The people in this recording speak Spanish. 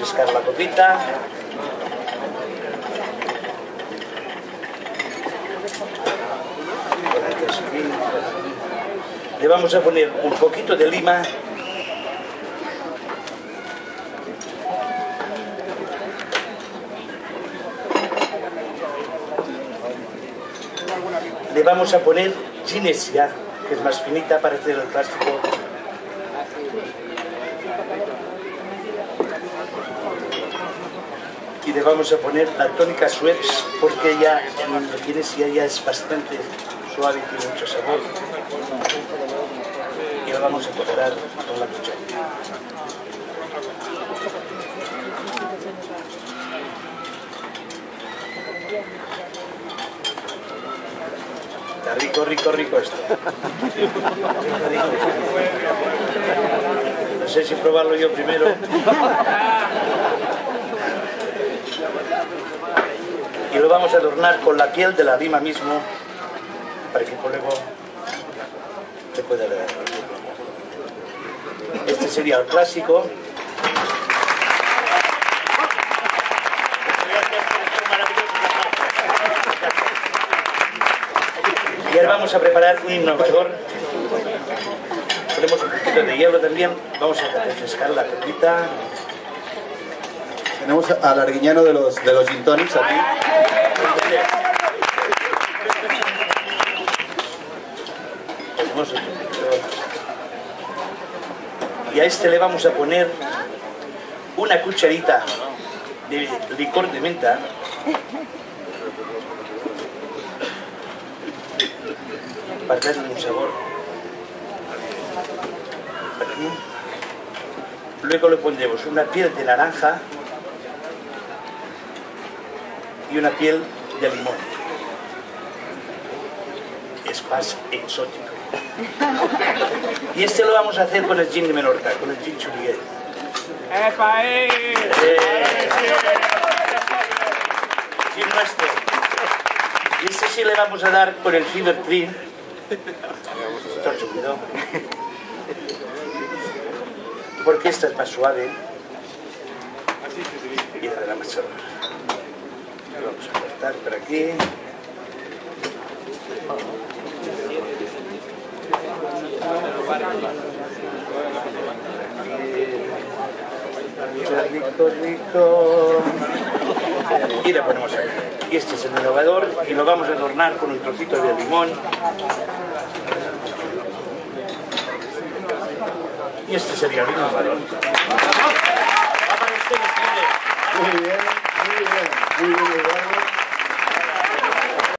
refrescar la copita. Le vamos a poner un poquito de lima. Le vamos a poner ginesia, que es más finita para hacer el plástico. Y le vamos a poner la tónica Schweppes, porque ya la ginesia ya es bastante suave y tiene mucho sabor. Y lo vamos a cortar con la cuchara. Está rico, rico, rico esto. No sé si probarlo yo primero. Y lo vamos a adornar con la piel de la lima mismo, para que luego se pueda leer. Este sería el clásico. Y ahora vamos a preparar un innovador. Ponemos un poquito de hielo también. Vamos a refrescar la copita. Tenemos al Arguiñano de los gin tonics aquí. Y a este le vamos a poner una cucharita de licor de menta. Para darle un sabor. Aquí. Luego le pondremos una piel de naranja y una piel de limón. Es más exótico. Y este lo vamos a hacer con el gin de Menorca, con el gin Xuriguer. ¡Epa, Gin nuestro. Y este sí le vamos a dar con el Fever Tree. Cuidado. Porque esta es más suave y la de la más sabor. Vamos a cortar por aquí. Rico, rico. Y le ponemos aquí. Y este es el innovador y lo vamos a adornar con un trocito de limón. Y este sería el innovador. Muy bien, muy bien, muy bien.